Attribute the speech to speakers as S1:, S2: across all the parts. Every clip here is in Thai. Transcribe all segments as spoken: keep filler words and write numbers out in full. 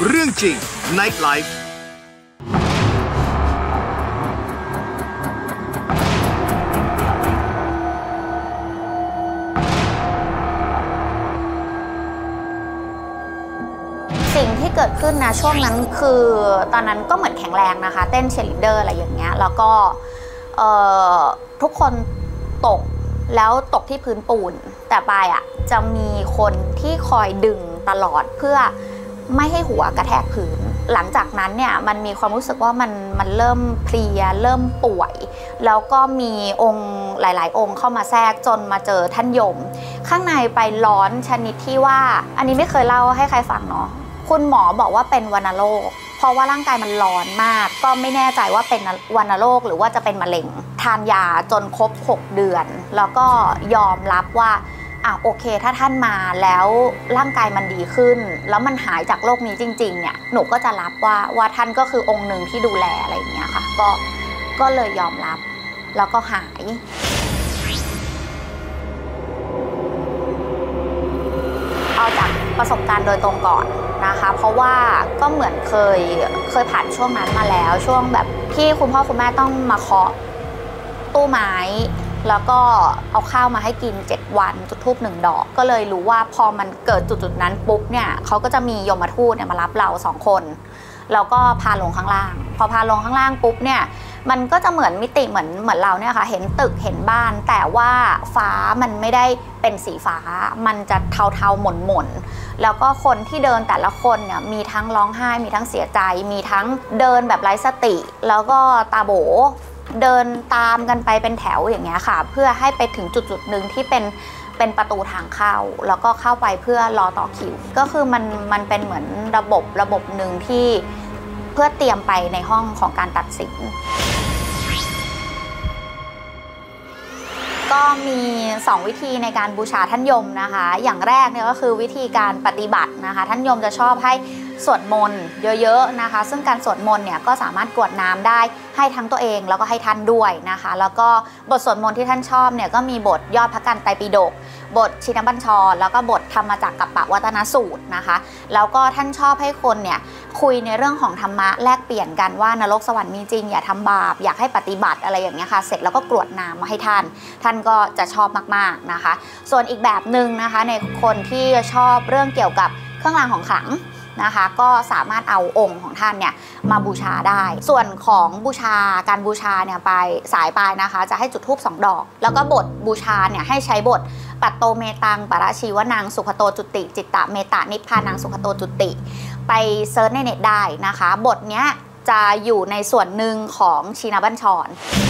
S1: เรื่องจริง Night Life
S2: สิ่งที่เกิดขึ้นนะช่วงนั้นคือตอนนั้นก็เหมือนแข็งแรงนะคะเต้นเชียร์ลีดเดอร์อะไรอย่างเงี้ยแล้วก็ทุกคนตกแล้วตกที่พื้นปูนแต่ปายอ่ะจะมีคนที่คอยดึงตลอดเพื่อไม่ให้หัวกระแทกพื้นหลังจากนั้นเนี่ยมันมีความรู้สึกว่ามันมันเริ่มเพลียเริ่มป่วยแล้วก็มีองค์หลายๆองค์เข้ามาแทรกจนมาเจอท่านยมข้างในไปร้อนชนิดที่ว่าอันนี้ไม่เคยเล่าให้ใครฟังเนาะคุณหมอบอกว่าเป็นวัณโรคเพราะว่าร่างกายมันร้อนมากก็ไม่แน่ใจว่าเป็นวัณโรคหรือว่าจะเป็นมะเร็งทานยาจนครบหกเดือนแล้วก็ยอมรับว่าอ่ะโอเคถ้าท่านมาแล้วร่างกายมันดีขึ้นแล้วมันหายจากโรคนี้จริงๆเนี่ยหนูก็จะรับว่าว่าท่านก็คือองค์หนึ่งที่ดูแลอะไรอย่างเงี้ยค่ะก็ก็เลยยอมรับแล้วก็หายเอาจากประสบการณ์โดยตรงก่อนนะคะเพราะว่าก็เหมือนเคยเคยผ่านช่วงนั้นมาแล้วช่วงแบบที่คุณพ่อคุณแม่ต้องมาเคาะตู้ไม้แล้วก็เอาข้าวมาให้กินเจ็ดวันจุดธูปหนึ่งดอกก็เลยรู้ว่าพอมันเกิดจุดๆนั้นปุ๊บเนี่ยเขาก็จะมียมทูตเนี่ยมารับเราสองคนแล้วก็พาลงข้างล่างพอพาลงข้างล่างปุ๊บเนี่ยมันก็จะเหมือนมิติเหมือนเหมือนเราเนี่ยค่ะเห็นตึกเห็นบ้านแต่ว่าฟ้ามันไม่ได้เป็นสีฟ้ามันจะเทาๆหม่นๆแล้วก็คนที่เดินแต่ละคนเนี่ยมีทั้งร้องไห้มีทั้งเสียใจมีทั้งเดินแบบไร้สติแล้วก็ตาโบเดินตามกันไปเป็นแถวอย่างเงี้ยค่ะเพื่อให้ไปถึงจุดจุดหนึ่งที่เป็นเป็นประตูทางเข้าแล้วก็เข้าไปเพื่อรอต่อคิวก็คือมันมันเป็นเหมือนระบบระบบหนึ่งที่เพื่อเตรียมไปในห้องของการตัดสินก็มีสองวิธีในการบูชาท่านยมนะคะอย่างแรกเนี่ยก็คือวิธีการปฏิบัตินะคะท่านยมจะชอบให้สวดมนต์เยอะๆนะคะซึ่งการสวดมนต์เนี่ยก็สามารถกรวดน้ำได้ให้ทั้งตัวเองแล้วก็ให้ท่านด้วยนะคะแล้วก็บทสวดมนต์ที่ท่านชอบเนี่ยก็มีบทยอดพระกันไตรปิฎกบทชินบัญชรแล้วก็บทธรรมจักรกัปปวัตนสูตรนะคะแล้วก็ท่านชอบให้คนเนี่ยคุยในเรื่องของธรรมะแลกเปลี่ยนกันว่านรกสวรรค์มีจริงอย่าทำบาปอยากให้ปฏิบัติอะไรอย่างเงี้ยค่ะเสร็จแล้วก็กรวดน้ำมาให้ท่านท่านก็จะชอบมากๆนะคะส่วนอีกแบบหนึ่งนะคะในคนที่ชอบเรื่องเกี่ยวกับเครื่องรางของขลังนะคะก็สามารถเอาองค์ของท่านเนี่ยมาบูชาได้ส่วนของบูชาการบูชาเนี่ยไปสายปลายนะคะจะให้จุดธูปสองดอกแล้วก็บทบูชาเนี่ยให้ใช้บทปัตโตเมตังปราชีวนังสุขโตจุติจิตตเมตานิพพานังสุขโตจุติไปเซิร์ชในเน็ตได้นะคะบทเนี้ยจะอยู่ในส่วนหนึ่งของชินบัญชร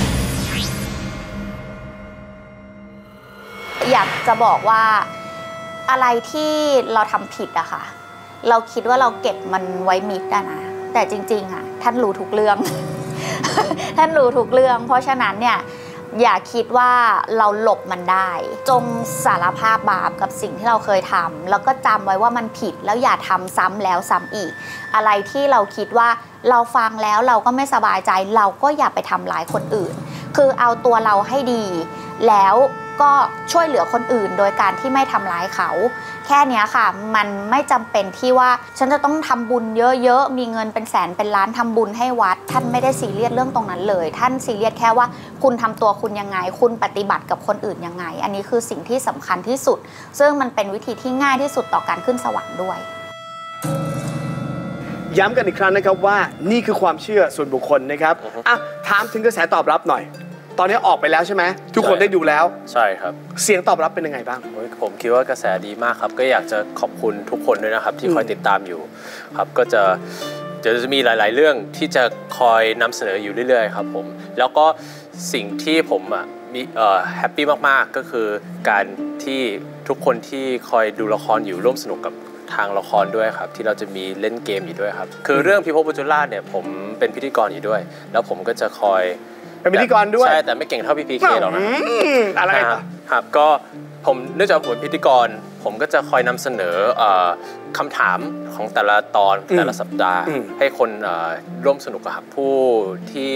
S2: อยากจะบอกว่าอะไรที่เราทำผิดอะค่ะเราคิดว่าเราเก็บมันไว้มิดอะนะแต่จริงๆอะท่านรู้ทุกเรื่อง ท่านรู้ทุกเรื่องเพราะฉะนั้นเนี่ยอย่าคิดว่าเราหลบมันได้จงสารภาพบาปกับสิ่งที่เราเคยทำแล้วก็จำไว้ว่ามันผิดแล้วอย่าทำซ้ำแล้วซ้ำอีกอะไรที่เราคิดว่าเราฟังแล้วเราก็ไม่สบายใจเราก็อย่าไปทำร้ายคนอื่นคือเอาตัวเราให้ดีแล้วก็ช่วยเหลือคนอื่นโดยการที่ไม่ทำร้ายเขาแค่นี้ค่ะมันไม่จำเป็นที่ว่าฉันจะต้องทำบุญเยอะๆมีเงินเป็นแสนเป็นล้านทำบุญให้วัดท่านไม่ได้ซีเรียสเรื่องตรงนั้นเลยท่านซีเรียสแค่ว่าคุณทำตัวคุณยังไงคุณปฏิบัติกับคนอื่นยังไงอันนี้คือสิ่งที่สำคัญที่สุดซึ่งมันเป็นวิธีที่ง่ายที่สุดต่อการขึ้นสวรรค์ด้วย
S3: ย้ำกันอีกครั้งนะครับว่านี่คือความเชื่อส่วนบุคคลนะครับอ่ะถามถึงกระแสตอบรับหน่อยตอนนี้ออกไปแล้วใช่ไหมทุกคนได้ดูแล้ว
S4: ใช่ครับ
S3: เสียงตอบรับเป็นยังไงบ้าง
S4: ผมคิดว่ากระแสดีมากครับก็อยากจะขอบคุณทุกคนด้วยนะครับที่คอยติดตามอยู่ครับก็จะจะจะมีหลายๆเรื่องที่จะคอยนำเสนออยู่เรื่อยๆครับผมแล้วก็สิ่งที่ผมอ่ะมีเอ่อแฮปปี้มากๆก็คือการที่ทุกคนที่คอยดูละครอยู่ร่วมสนุกกับทางละครด้วยครับที่เราจะมีเล่นเกมอยู่ด้วยครับคือเรื่องพิภพปัจจุราชเนี่ยผมเป็นพิธีกรอยู่ด้วยแล้วผมก็จะคอย
S3: เป็นพิธีกรด้วย
S4: ใช่แต่ไม่เก่งเท่าพี่พีเคหรอกนะ
S3: อะไร
S4: ครับก็ผมเนื่องจากผมเป็นพิธีกรผมก็จะคอยนำเสนอคำถามของแต่ละตอนแต่ละสัปดาห์ให้คนร่วมสนุกกับผู้ที่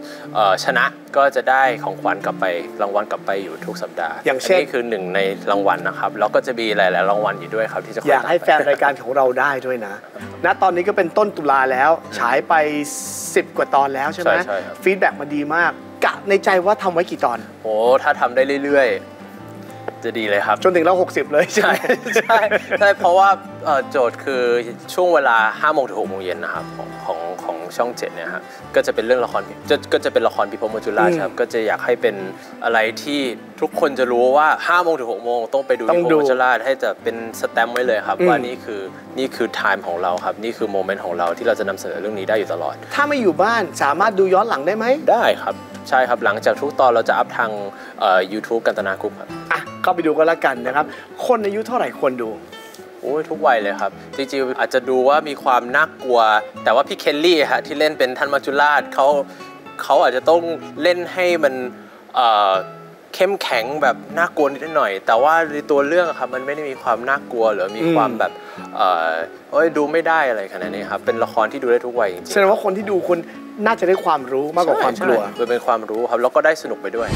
S4: ชนะก็จะได้ของขวัญกลับไปรางวัลกลับไปอยู่ทุกสัปดาห์
S3: อย่างเช่น
S4: นี่คือหนึ่งในรางวัลนะครับแล้วก็จะมีหลายๆรางวัลอยู่ด้วยครับที่จะ
S3: อยากให้แฟนรายการของเราได้ด้วยนะณตอนนี้ก็เป็นต้นตุลาแล้วฉายไปสิบกว่าตอนแล้วใช่ไหมฟีดแบ็กมาดีมากกะในใจว่าทำไว้กี่ตอน
S4: โอ้ถ้าทำได้เรื่อยๆจะดีเลยครับ
S3: จนถึงเราหกสิบเลยใช่
S4: ใช่ใช่เพราะว่าโจทย์คือช่วงเวลาห้าโมงถึงหกโมงเย็นนะครับของของของช่องเจ็ดเนี่ยครับก็จะเป็นเรื่องละครจะก็จะเป็นละครพิภพมัจจุราชครับก็จะอยากให้เป็นอะไรที่ทุกคนจะรู้ว่าห้าโมงถึงหกโมงต้องไปดูพิภพมัจจุราชให้จะเป็นสแตมป์ไว้เลยครับว่านี่คือนี่คือไทม์ของเราครับนี่คือโมเมนต์ของเราที่เราจะนำเสนอเรื่องนี้ได้อยู่ตลอด
S3: ถ้าไม่อยู่บ้านสามารถดูย้อนหลังได้ไหม
S4: ได้ครับใช่ครับหลังจากทุกตอนเราจะอัพทางยูทูบกันตนากรุ๊ปครับ
S3: อ่ะเข้าไปดูกันละกันนะครับคนอายุเท่าไหร่ควรดู
S4: โอ้ยทุกวัยเลยครับจริงๆอาจจะดูว่ามีความน่ากลัวแต่ว่าพี่เคลลี่ฮะที่เล่นเป็นท่านมัจจุราชเขาเขาอาจจะต้องเล่นให้มันเข้มแข็งแบบน่ากลัวนิดหน่อยแต่ว่าในตัวเรื่องครับมันไม่ได้มีความน่ากลัวหรือมีความแบบเอ้ยดูไม่ได้อะไรขนาดนี้ครับเป็นละครที่ดูได้ทุกวัยจริงๆ
S3: แสดงว่าคนที่ดูคุณน่าจะได้ความรู้มากกว่าความกลัว
S4: เป็นความรู้ครับแล้วก็ได้สนุกไปด้วย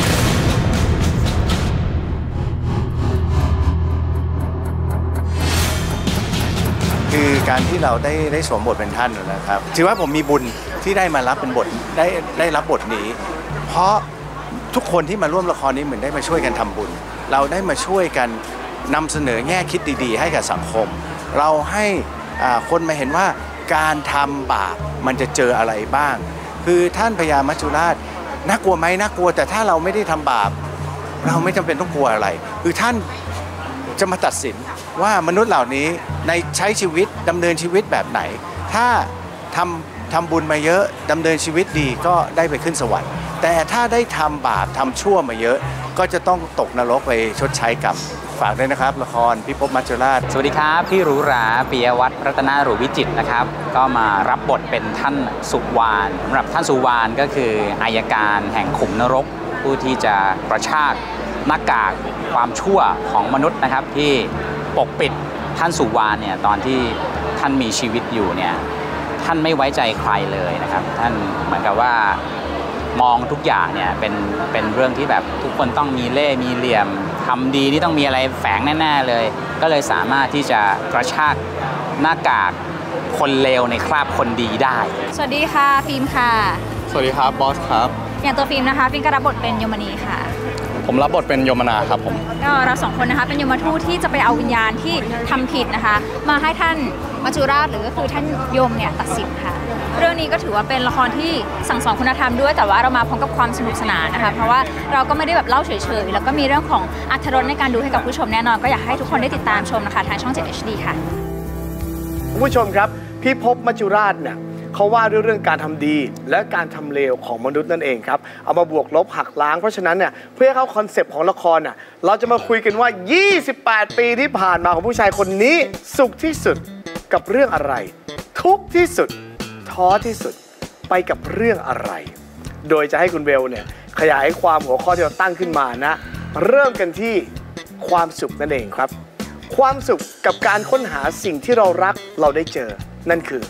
S5: คือการที่เราได้ได้สวมบทเป็นท่านนะครับถือว่าผมมีบุญที่ได้มารับเป็นบทได้ได้รับบทนี้เพราะทุกคนที่มาร่วมละครนี้เหมือนได้มาช่วยกันทำบุญเราได้มาช่วยกันนำเสนอแง่คิดดีๆให้กับสังคมเราให้คนมาเห็นว่าการทำบาปมันจะเจออะไรบ้างคือท่านพญามัจจุราชน่ากลัวไหมน่ากลัวแต่ถ้าเราไม่ได้ทำบาปเราไม่จำเป็นต้องกลัวอะไรคือท่านจะมาตัดสินว่ามนุษย์เหล่านี้ในใช้ชีวิตดำเนินชีวิตแบบไหนถ้าทำทำบุญมาเยอะดำเนินชีวิตดีก็ได้ไปขึ้นสวรรค์แต่ถ้าได้ทำบาปทำชั่วมาเยอะก็จะต้องตกนรกไปชดใช้กรรมฝากด้วยนะครับละครพิภพมัจจุราช
S6: สวัสดีครับพี่หรูหราปิยวัฒน์รัตนาหรูวิจิตรนะครับก็มารับบทเป็นท่านสุวรรณสำหรับท่านสุวรรณก็คืออัยการแห่งขุมนรกผู้ที่จะกระชากหน้ากากความชั่วของมนุษย์นะครับที่ปกปิดท่านสุวรรณเนี่ยตอนที่ท่านมีชีวิตอยู่เนี่ยท่านไม่ไว้ใจใครเลยนะครับท่านเหมือนกับว่ามองทุกอย่างเนี่ยเป็นเป็นเรื่องที่แบบทุกคนต้องมีเล่ห์มีเหลี่ยมทำดีนี่ต้องมีอะไรแฝงแน่ๆเลยก็เลยสามารถที่จะกระชากหน้ากากคนเลวในคราบคนดีได้
S7: สวัสดีค่ะฟิล์มค่ะ
S8: สวัสดีครับบอสครับ
S7: อย่างตัวฟิล์มนะคะฟิล์มก็รับบทเป็นยมณีค่ะ
S8: ผมรับบทเป็นยมนาครับผม
S7: ก็เราสองคนนะคะเป็นยมทูตที่จะไปเอาวิญญาณที่ทำผิดนะคะมาให้ท่านมัจจุราชหรือก็คือท่านยมเนี่ยตัดสินค่ะเรื่องนี้ก็ถือว่าเป็นละครที่สั่งสอนคุณธรรมด้วยแต่ว่าเรามาพร้อมกับความสนุกสนานนะคะเพราะว่าเราก็ไม่ได้แบบเล่าเฉยๆแล้วก็มีเรื่องของอรรถรสในการดูให้กับผู้ชมแน่นอนก็อยากให้ทุกคนได้ติดตามชมนะคะทางช่องเจ็ด เอช ดี ค่ะ
S3: ผู้ชมครับพิภพมัจจุราชเนี่ยเขาว่าด้วยเรื่องการทำดีและการทำเลวของมนุษย์นั่นเองครับเอามาบวกลบหักล้างเพราะฉะนั้นเนี่ยเพื่อเข้าคอนเซปต์ของละครน่ะเราจะมาคุยกันว่ายี่สิบแปดปีที่ผ่านมาของผู้ชายคนนี้สุขที่สุดกับเรื่องอะไรทุกข์ที่สุดท้อที่สุดไปกับเรื่องอะไรโดยจะให้คุณเบลเนี่ยขยายความหัวข้อที่เราตั้งขึ้นมานะเริ่มกันที่ความสุขนั่นเองครับความสุขกับการค้นหาสิ่งที่เรารักเราได้เจอนั่นคือ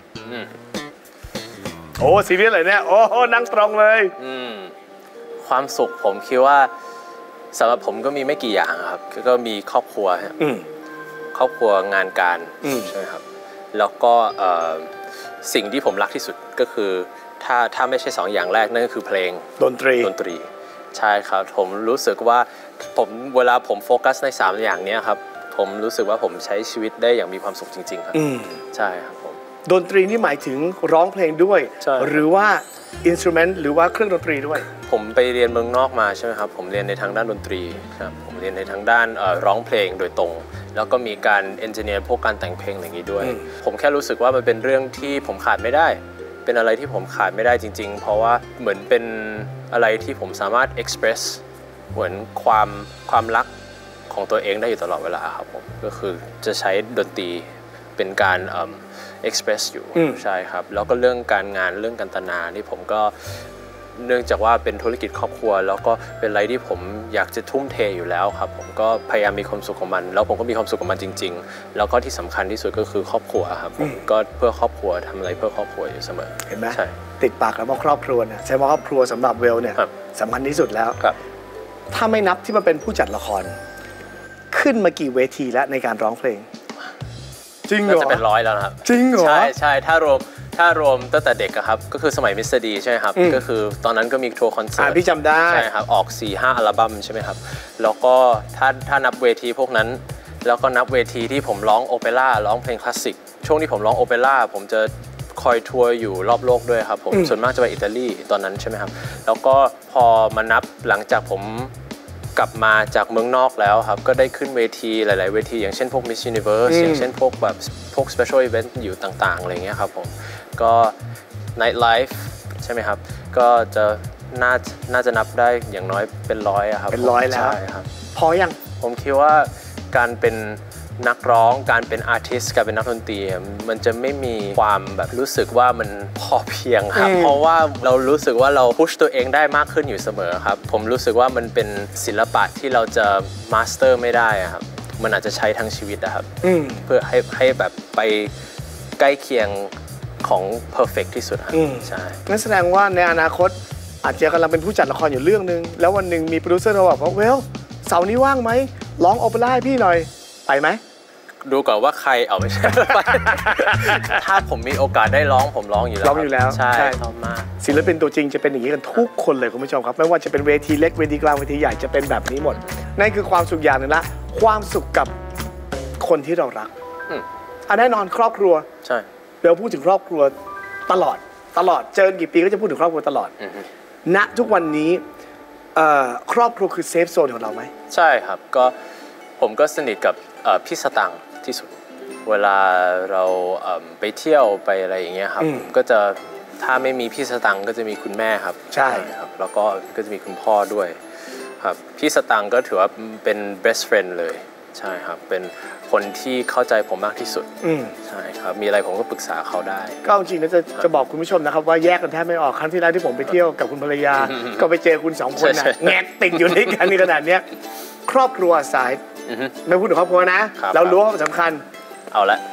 S3: โอ้ซีเรียสเลยเนี่ยโอ้นั่งตรงเลย
S4: ความสุขผมคิดว่าสำหรับผมก็มีไม่กี่อย่างครับก็มีครอบครัวครอบครัวงานการใช่ไหมครับแล้วก็สิ่งที่ผมรักที่สุดก็คือถ้าถ้าไม่ใช่สองอย่างแรกนั่นก็คือเพลง
S3: ดนตรี
S4: ดนตรีใช่ครับผมรู้สึกว่าผมเวลาผมโฟกัสในสามอย่างนี้ครับผมรู้สึกว่าผมใช้ชีวิตได้อย่างมีความสุขจริงๆครับใช่ครับผม
S3: ดนตรีนี่หมายถึงร้องเพลงด้วยหรือว่าอินสตรูเมนต์หรือว่าเครื่องดนตรีด้วย
S4: ผมไปเรียนเมืองนอกมาใช่ไหมครับผมเรียนในทางด้านดนตรีครับผมเรียนในทางด้านร้องเพลงโดยตรงแล้วก็มีการเอนจิเนียร์พวกการแต่งเพลงอย่างนี้ด้วยผมแค่รู้สึกว่ามันเป็นเรื่องที่ผมขาดไม่ได้เป็นอะไรที่ผมขาดไม่ได้จริงๆเพราะว่าเหมือนเป็นอะไรที่ผมสามารถเอ็กซ์เพรสเหมือนความความรักของตัวเองได้อยู่ตลอดเวลาครับผมก็คือจะใช้ดนตรีเป็นการเอ่อ express อยู่ใช่ครับแล้วก็เรื่องการงานเรื่องการตนานี่ผมก็เนื่องจากว่าเป็นธุรกิจครอบครัวแล้วก็เป็นอะไรที่ผมอยากจะทุ่มเทอยู่แล้วครับผมก็พยายามมีความสุขของมันแล้วผมก็มีความสุขกับมันจริงๆแล้วก็ที่สำคัญที่สุดก็คือครอบครัวครับผมก็เพื่อครอบครัวทำอะไรเพื่อครอบครัวอยู่เสมอ
S3: เห็นไหม
S4: ใช่
S3: ติดปากแล้วว่าครอบครัวเนี่ยใช่ว่าครอบครัวสำหรับเวลเนี่ยสำคัญที่สุดแล้วถ้าไม่นับที่มันเป็นผู้จัดละครขึ้นมากี่เวทีแล้วในการร้องเพลงจริงเหรอ
S4: จะเป็นร้อยแล้วครับ
S3: จริงเหรอ
S4: ใช่ใช่ถ้ารวมถ้ารวมตั้งแต่เด็กครับก็คือสมัยมิสเตอร์ดีใช่ไหมครับก็คือตอนนั้นก็มีทัวร์คอนเสิร์ต
S3: พี่จำได้
S4: ใช่ครับออก สี่ห้า อัลบั้มใช่ไหมครับแล้วก็ถ้าถ้านับเวทีพวกนั้นแล้วก็นับเวทีที่ผมร้องโอเปร่าร้องเพลงคลาสสิกช่วงที่ผมร้องโอเปร่าผมจะคอยทัวร์อยู่รอบโลกด้วยครับผมส่วนมากจะไปอิตาลีตอนนั้นใช่ไหมครับแล้วก็พอมานับหลังจากผมกลับมาจากเมืองนอกแล้วครับก็ได้ขึ้นเวทีหลายๆเวทีอย่างเช่นพวก Miss Universe อย่างเช่นพวกแบบพวก Special Event อยู่ต่างๆอะไรเงี้ยครับผมก็ Night Life ใช่ไหมครับก็จะน่าน่าจะนับได้อย่างน้อยเป็นร้อยครับ
S3: เป็นร้อยแล้ว
S4: ใช่ครับ
S3: พอยัง
S4: ผมคิดว่าการเป็นนักร้องการเป็นอาร์ติสต์การเป็นนักดนตรีมันจะไม่มีความแบบรู้สึกว่ามันพอเพียงครับเพราะว่าเรารู้สึกว่าเราพุชตัวเองได้มากขึ้นอยู่เสมอครับผมรู้สึกว่ามันเป็นศิลปะที่เราจะมาสเตอร์ไม่ได้ครับมันอาจจะใช้ทั้งชีวิตนะครับเพื่อให้ให้แบบไปใกล้เคียงของเพอร์เฟกต์ที่สุดครับใช่
S3: นั่นแสดงว่าในอนาคตอาจจะกำลังเป็นผู้จัดละครอยู่เรื่องนึงแล้ววันหนึ่งมีโปรดิวเซอร์เราบอกว่าเวลเสาร์นี้ว่างไหมร้องโอเปร่าให้พี่หน่อยไปไหม
S4: ดูก่อนว่าใครเอาไม่ใช่ ถ้าผมมีโอกาสได้ร้องผมร้องอยู่แล้ว
S3: ร้องอยู่แล้ว
S4: ใช่ชอบมาก
S3: ศิลปินตัวจริงจะเป็นอย่างนี้กันทุกคนเลยคุณผู้ชมครับไม่ว่าจะเป็นเวทีเล็กเวทีกลางเวทีใหญ่จะเป็นแบบนี้หมดนั่นคือความสุขอย่างหนึ่งละความสุขกับคนที่เรารักอันแน่นอนครอบครัว
S4: ใช่
S3: เราพูดถึงครอบครัวตลอดตลอดเจอกี่ปีก็จะพูดถึงครอบครัวตลอดณทุกวันนี้ครอบครัวคือเซฟโซนของเราไหม
S4: ใช่ครับก็ผมก็สนิทกับพี่สตังค์ที่สุดเวลาเราไปเที่ยวไปอะไรอย่างเงี้ยครับก็จะถ้าไม่มีพี่สตังค์ก็จะมีคุณแม่ครับ
S3: ใช่
S4: ครับแล้วก็ก็จะมีคุณพ่อด้วยครับพี่สตังค์ก็ถือว่าเป็น best friend เลยใช่ครับเป็นคนที่เข้าใจผมมากที่สุดใช่ครับมีอะไรผมก็ปรึกษาเขาได้
S3: ก็จริงๆนะจะจะบอกคุณผู้ชมนะครับว่าแยกกันแทบไม่ออกครั้งที่แล้วที่ผมไปเที่ยวกับคุณภรรยาก็ไปเจอคุณสองคนนะแงะติดอยู่ด้วยกันในขนาดนี้ครอบครัวสายไม่พูดถึงครอบครัวนะเรารู้ว่าสำคัญ
S4: เอาละ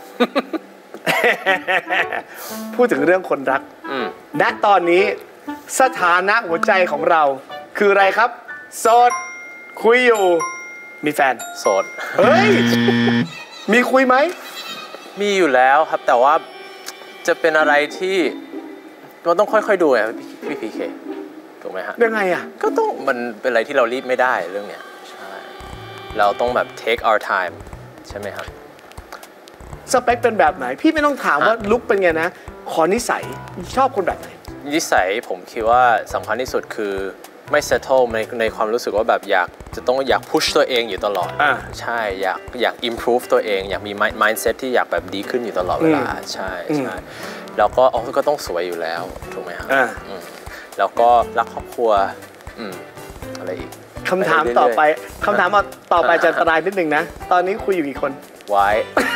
S3: พูดถึงเรื่องคนรักณตอนนี้สถานะหัวใจของเราคืออะไรครับโสดคุยอยู่มีแฟน
S4: โสด
S3: เฮ้ย มีคุยไหม
S4: มีอยู่แล้วครับแต่ว่าจะเป็นอะไรที่มันต้องค่อยๆดูไงพี่พีเคถูกไหมฮะ
S3: ยังไงอ่ะ
S4: ก็ต้องมันเป็นอะไรที่เรารีบไม่ได้เรื่องเนี้ยเราต้องแบบ take our time ใช่ไหมครับ
S3: สเปคเป็นแบบไหนพี่ไม่ต้องถามว่าลุคเป็นไงนะขอนิสัยชอบคนแบบไหน
S4: นิสัยผมคิดว่าสำคัญที่สุดคือไม่ settle ในในความรู้สึกว่าแบบอยากจะต้องอยาก push ตัวเองอยู่ตลอดใช่อยากอยาก improve ตัวเองอยากมี mindset ที่อยากแบบดีขึ้นอยู่ตลอดเวลาใช่ใช่แล้วก็อ๋อก็ต้องสวยอยู่แล้วถูกไหมครับแล้วก็รักครอบครัวอะไรอีก
S3: คำถามต่อไปคำถามต่อไปจะอันตรายนิดนึงนะตอนนี้คุยอยู่กี่คน
S4: ไว้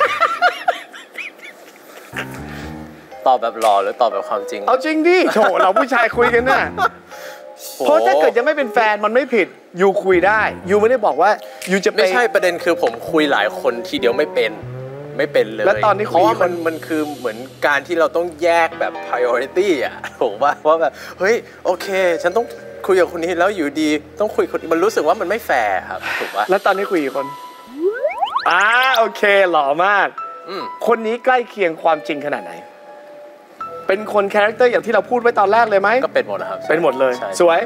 S4: ตอบแบบหล่อหรือตอบแบบความจริง
S3: เอาจริงดิโถเราผู้ชายคุยกันน่ะเพราะถ้าเกิดยังไม่เป็นแฟนมันไม่ผิดยูคุยได้ยูไม่ได้บอกว่ายูจะ
S4: ไม่ใช่ประเด็นคือผมคุยหลายคนทีเดียวไม่เป็นไม่เป็นเลย
S3: แล้วตอนนี้
S4: เพราะว่ามันมันคือเหมือนการที่เราต้องแยกแบบ priority อ่ะผมว่าว่าแบบเฮ้ยโอเคฉันต้องคุยกับคนนี้แล้วอยู่ดีต้องคุยคนมันรู้สึกว่ามันไม่แฟร์ครับถูกปะ
S3: แล้วตอนนี้คุยกี่คนอ่าโอเคหล่อมากคนนี้ใกล้เคียงความจริงขนาดไหนเป็นคนคาแรคเตอร์อย่างที่เราพูดไว้ตอนแรกเลยไหม
S4: ก็เป็นหมดนะครับ
S3: เป็นหมดเลยสวย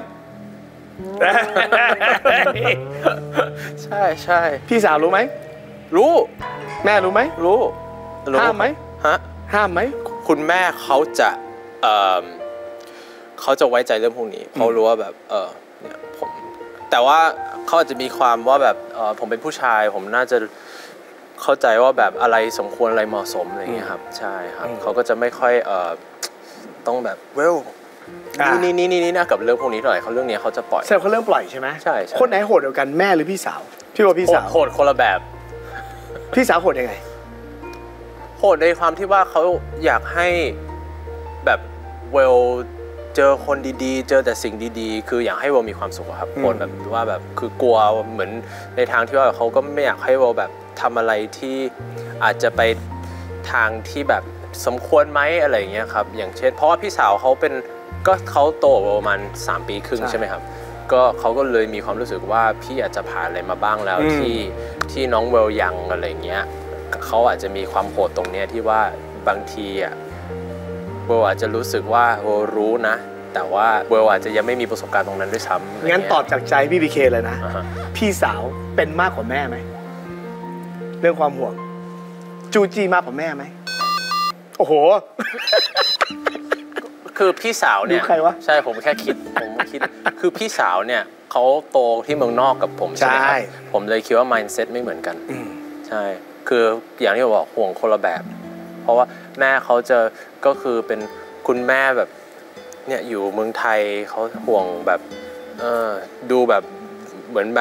S4: ใช่ใช่
S3: พี่สาวรู้ไหม
S4: รู้
S3: แม่รู้ไหม
S4: รู้
S3: ห้ามไหม
S4: ฮะ
S3: ห้ามไหม
S4: คุณแม่เขาจะเอ่อเขาจะไว้ใจเรื่องพวกนี้เขารู้ว่าแบบเออเนี่ยผมแต่ว่าเขาอาจจะมีความว่าแบบเออผมเป็นผู้ชายผมน่าจะเข้าใจว่าแบบอะไรสมควรอะไรเหมาะสมอะไรอย่างเงี้ยครับใช่ครับเขาก็จะไม่ค่อยเออต้องแบบเวลนี่นี่นี่นี่นะกับเรื่องพวกนี้เท่าไหร่เขาเรื่องนี้เขาจะปล่อย
S3: แสดงเขาเรื่องปล่อยใช่ไหม
S4: ใช่
S3: คนไหนโหดเดียวกันแม่หรือพี่สาวพี่ว่าพี่สาว
S4: โหดคนละแบบ
S3: พี่สาวโหดยังไง
S4: โหดในความที่ว่าเขาอยากให้แบบเวลเจอคนดีๆเจอแต่สิ่งดีๆคืออยากให้เวลมีความสุขครับโหดแบบว่าแบบคือกลัวเหมือนในทางที่ว่าเขาก็ไม่อยากให้เวลแบบทำอะไรที่อาจจะไปทางที่แบบสมควรไหมอะไรอย่างเงี้ยครับอย่างเช่นเพราะว่าพี่สาวเขาเป็นก็เขาโตประมาณสามปีครึ่งใช่ไหมครับก็เขาก็เลยมีความรู้สึกว่าพี่อาจจะผ่านอะไรมาบ้างแล้วที่ที่น้องเวลยังอะไรเงี้ยเขาอาจจะมีความโหดตรงเนี้ยที่ว่าบางทีอ่ะเวลอาจจะรู้สึกว่าเวลรู้นะแต่ว่าเวลอาจจะยังไม่มีประสบการณ์ตรงนั้นด้วยซ้ำ
S3: งั้นตอบจากใจพี่พีเคเลยนะ uh-huh. พี่สาวเป็นมากกว่าแม่ไหมเรื่องความห่วงจูจีมากกว่าแม่ไหมโอ้โห
S4: คือพี่สาวเนี่ย
S3: ใครวะ
S4: ใช่ผมแค่คิดผมคิดคือพี่สาวเนี่ยเขาโตที่เมืองนอกกับผมใช่ไหมครับผมเลยคิดว่า mindset ไม่เหมือนกันใช่คืออย่างที่ผมบอกห่วงคนละแบบเพราะว่าแม่เขาจะก็คือเป็นคุณแม่แบบเนี่ยอยู่เมืองไทยเขาห่วงแบบเออดูแบบเหมือนแบบ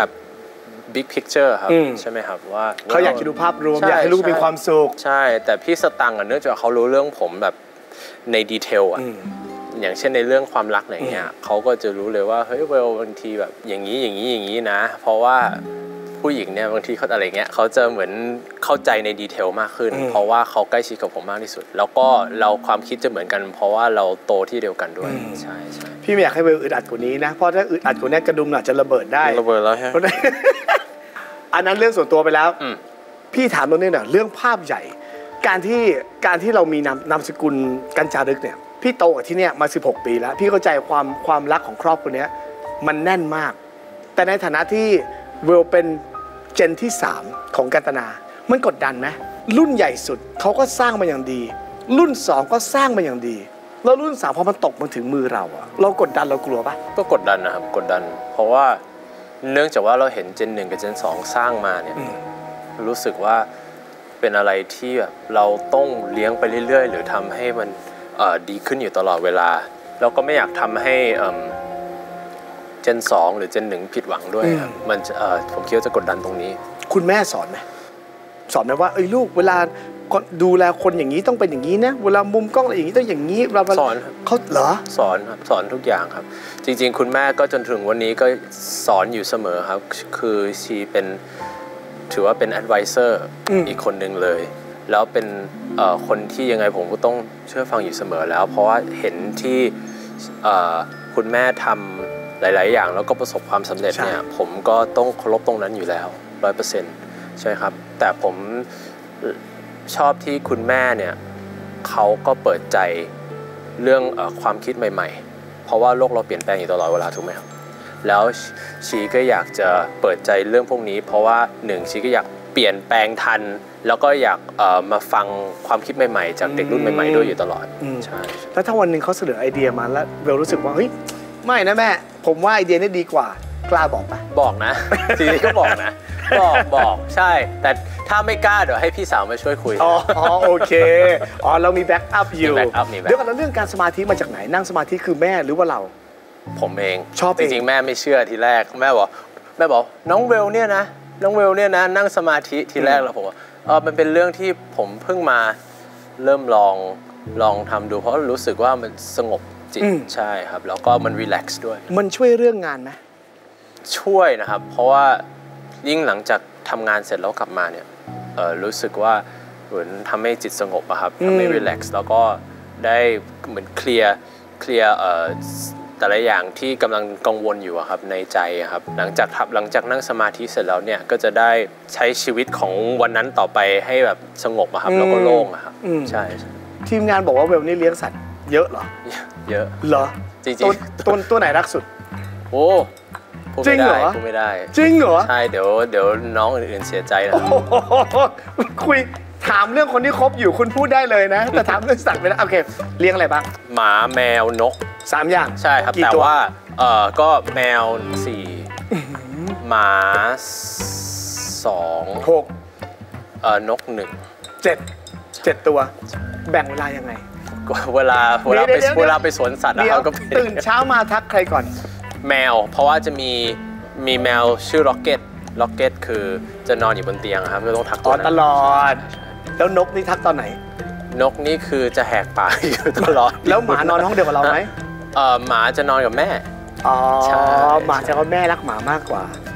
S4: big picture ครับใช่ไหมครับว่า
S3: เขาอยากจะดูภาพรวมอยากให้ลูกมีความสุข
S4: ใช่แต่พี่สตังค์เนื่องจากเขารู้เรื่องผมแบบในดีเทลอ่ะอย่างเช่นในเรื่องความรักอะไรเงี้ยเขาก็จะรู้เลยว่าเฮ้ยเวลบางทีแบบอย่างนี้อย่างนี้อย่างนี้นะเพราะว่าผู้หญิงเนี่ยบางทีเขาอะไรเงี้ยเขาจะเหมือนเข้าใจในดีเทลมากขึ้นเพราะว่าเขาใกล้ชิดกับผมมากที่สุดแล้วก็เราความคิดจะเหมือนกันเพราะว่าเราโตที่เดียวกันด้วยใช่ใช่
S3: พี่ไม่อยากให้เวลอึดอัดกว่านี้นะเพราะถ้าอึดอัดกว่านี้กระดุมอาจจะระเบิดได้
S4: ระเบิดแล้วฮะ
S3: อันนั้นเรื่องส่วนตัวไปแล้วพี่ถามตรงนี้หน่อยเรื่องภาพใหญ่การที่การที่เรามีนามนามสกุลกัญจารึกเนี่ยพี่โตกับที่เนี่ยมาสิบหกปีแล้วพี่เข้าใจความความรักของครอบครัวนี้มันแน่นมากแต่ในฐานะที่เวลเป็นเจนที่สามของกันตนามันกดดันไหมรุ่นใหญ่สุดเขาก็สร้างมาอย่างดีรุ่นสองก็สร้างมาอย่างดีแล้วรุ่นสามพอมันตกมาถึงมือเราอะเรากดดันเรากลัวปะ
S4: ก็กดดันนะครับกดดันเพราะว่าเนื่องจากว่าเราเห็นเจนหนึ่งกับเจนสองสร้างมาเนี่ยรู้สึกว่าเป็นอะไรที่แบบเราต้องเลี้ยงไปเรื่อยๆหรือทำให้มันดีขึ้นอยู่ตลอดเวลาแล้วก็ไม่อยากทำให้เจนสองหรือเจนหนึ่งผิดหวังด้วยมันผมคิดว่าจะกดดันตรงนี้
S3: คุณแม่สอนไหมสอนไหมว่าเอ้ยลูกเวลาดูแลคนอย่างนี้ต้องเป็นอย่างนี้นะเวลามุมกล้องอะไรอย่างนี้ต้องอย่างนี้เรา
S4: สอน
S3: เขาเหรอ
S4: สอนครับสอนทุกอย่างครับจริงๆคุณแม่ก็จนถึงวันนี้ก็สอนอยู่เสมอครับคือชีเป็นถือว่าเป็น advisor อีกคนหนึ่งเลยแล้วเป็นคนที่ยังไงผมก็ต้องเชื่อฟังอยู่เสมอแล้วเพราะว่าเห็นที่คุณแม่ทำหลายๆอย่างแล้วก็ประสบความสำเร็จเนี่ยผมก็ต้องเคารพตรงนั้นอยู่แล้ว ร้อยเปอร์เซ็นต์ ใช่ครับแต่ผมชอบที่คุณแม่เนี่ยเขาก็เปิดใจเรื่องเอ่อความคิดใหม่ๆเพราะว่าโลกเราเปลี่ยนแปลงอยู่ตลอดเวลาถูกไหมครับแล้วชีก็อยากจะเปิดใจเรื่องพวกนี้เพราะว่าหนึ่งชีก็อยากเปลี่ยนแปลงทันแล้วก็อยากเอ่อมาฟังความคิดใหม่ๆจากเด็กรุ่นใหม่ๆด้วยอยู่ตลอดใช่
S3: แล้วถ้าวันหนึ่งเขาเสนอไอเดียมาแล้วเบลรู้สึกว่าเฮ้ยไม่นะแม่ผมว่าไอเดียนี้ดีกว่ากล้าบอกปะ
S4: บอกนะจริงๆก็บอกนะบอกบอกใช่แต่ถ้าไม่กล้าเดี๋ยวให้พี่สาวมาช่วยคุย
S3: อ๋อโอเคอ๋อเรามีแบ็กอัพอยู่เดี๋ยวกันแล้วเรื่องการสมาธิมาจากไหนนั่งสมาธิคือแม่หรือว่าเรา
S4: ผมเอง
S3: ชอบ
S4: จริงๆแม่ไม่เชื่อทีแรกแม่บอกแม่บอกน้องเวลเนี่ยนะน้องเวลเนี่ยนะนั่งสมาธิทีแรกแล้วผมว่าเออมันเป็นเรื่องที่ผมเพิ่งมาเริ่มลองลองทำดูเพราะรู้สึกว่ามันสงบจิตใช่ครับแล้วก็มันรีแลกซ์ด้วย
S3: มันช่วยเรื่องงานไหม
S4: ช่วยนะครับเพราะว่ายิ่งหลังจากทำงานเสร็จแล้วกลับมาเนี่ยรู้สึกว่าเหมือนทำให้จิตสงบอะครับทำให้รีแลกซ์แล้วก็ได้เหมือนเคลียร์เคลียร์แต่ละอย่างที่กำลังกังวลอยู่ครับในใจครับหลังจากทับหลังจากนั่งสมาธิเสร็จแล้วเนี่ยก็จะได้ใช้ชีวิตของวันนั้นต่อไปให้แบบสงบอะครับแล้วก็โล่งอะครับใช่
S3: ทีมงานบอกว่าเวลนี่เลี้ยงสัตว์เยอะเหรอ
S4: เยอะ
S3: เหรอ
S4: จริง
S3: ๆตัวตัวไหนรักสุด
S4: โอ้
S3: จริงเหรอ
S4: พูดไม่ได้
S3: จริงเหรอ
S4: ใช่เดี๋ยวเดี๋ยวน้องอื่นๆเสียใจนะ
S3: คุยถามเรื่องคนที่คบอยู่คุณพูดได้เลยนะแต่ถามเรื่องสัตว์ไม่ได้โอเคเลี้ยงอะไรบ้าง
S4: หมาแมวนก
S3: สามอย่าง
S4: ใช่ครับแต่ว่าเออก็แมวสี่หมาสอง
S3: หก
S4: เออนกหนึ่ง
S3: เจ็ดเจ็ดตัวแบ่งเวลายังไง
S4: เวลาเวลาไปเวลาไปสวนสัตว์นะครับก็
S3: ตื่นเช้ามาทักใครก่อน
S4: แมวเพราะว่าจะมีมีแมวชื่อล็อกเก็ตล็อกเก็ตคือจะนอนอยู่บนเตียงครับก็ต้องทักตัว
S3: นั้นตลอดแล้วนกนี่ทักตอนไหน
S4: นกนี่คือจะแหกปากอยู่ตลอด
S3: แล้วหมานอนห้องเดียวกับเราไหม
S4: เออหมาจะนอนกับแม่
S3: อ๋อหมาจะกับแม่รักหมามากกว่า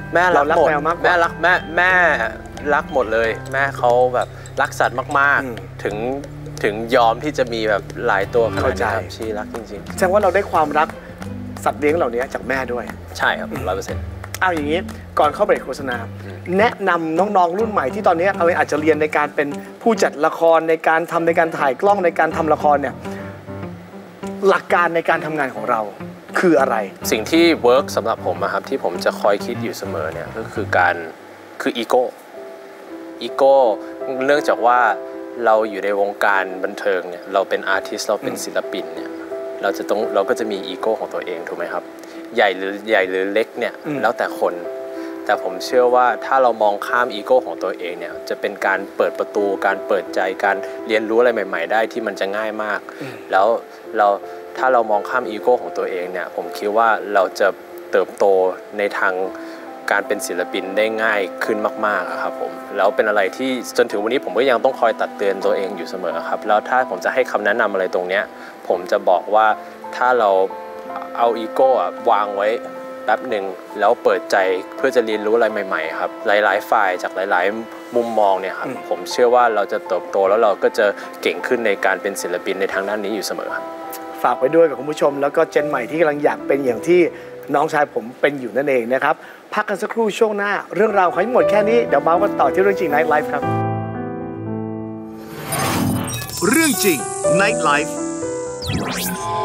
S4: แม่รักหมด
S3: เรารักแมวมากกว่า
S4: แม่รักแม่แม่รักหมดเลย แม่เขาแบบรักสัตว์มาก
S3: อืม
S4: ๆ ถึงถึงยอมที่จะมีแบบหลายตัวขนาด
S3: เข้าใจ
S4: นี้ครับชีรักจริง
S3: แสดงว่าเราได้ความรักสัตว์เลี้ยงเหล่านี้จากแม่ด้วย
S4: ๆ ใช่ครับร้อยเปอร์เซ็นต์
S3: เอาอย่างนี้ก่อนเข้าเบรกโฆษณาแนะนำน้องๆรุ่นใหม่ที่ตอนนี้เอาอาจจะเรียนในการเป็นผู้จัดละครในการทำในการถ่ายกล้องในการทำละครเนี่ยหลักการในการทำงานของเราคืออะไร
S4: สิ่งที่เวิร์กสำหรับผมอะครับที่ผมจะคอยคิดอยู่เสมอเนี่ยก็คือการคืออีโก้อีโก้เนื่องจากว่าเราอยู่ในวงการบันเทิงเนี่ยเราเป็นอาร์ติสต์เราเป็นศิลปินเนี่ยเราจะต้องเราก็จะมีอีโก้ของตัวเองถูกไหมครับใหญ่หรือใหญ่หรือเล็กเนี่ย
S3: อืม
S4: แล้วแต่คนแต่ผมเชื่อว่าถ้าเรามองข้ามอีโก้ของตัวเองเนี่ยจะเป็นการเปิดประตูการเปิดใจการเรียนรู้อะไรใหม่ๆได้ที่มันจะง่ายมากแล้วเราถ้าเรามองข้ามอีโก้ของตัวเองเนี่ยผมคิดว่าเราจะเติบโตในทางการเป็นศิลปินได้ง่ายขึ้นมากๆอะครับผมแล้วเป็นอะไรที่จนถึงวันนี้ผมก็ยังต้องคอยตักเตือนตัวเองอยู่เสมอครับแล้วถ้าผมจะให้คำแนะนำอะไรตรงเนี้ยผมจะบอกว่าถ้าเราเอาอีโก้อะวางไว้แป๊บหนึ่งแล้วเปิดใจเพื่อจะเรียนรู้อะไรใหม่ๆครับหลายๆฝ่ายจากหลายๆมุมมองเนี่ยครับผมเชื่อว่าเราจะเติบโตแล้วเราก็จะเก่งขึ้นในการเป็นศิลปินในทางด้านนี้อยู่เสมอครับ
S3: ฝากไว้ด้วยกับคุณผู้ชมแล้วก็เจนใหม่ที่กำลังอยากเป็นอย่างที่น้องชายผมเป็นอยู่นั่นเองนะครับพักกันสักครู่ช่วงหน้าเรื่องราวของทั้งหมดแค่นี้เดี๋ยวมากันต่อที่เรื่องจริง Night Life ครับ
S1: เรื่องจริง Night Life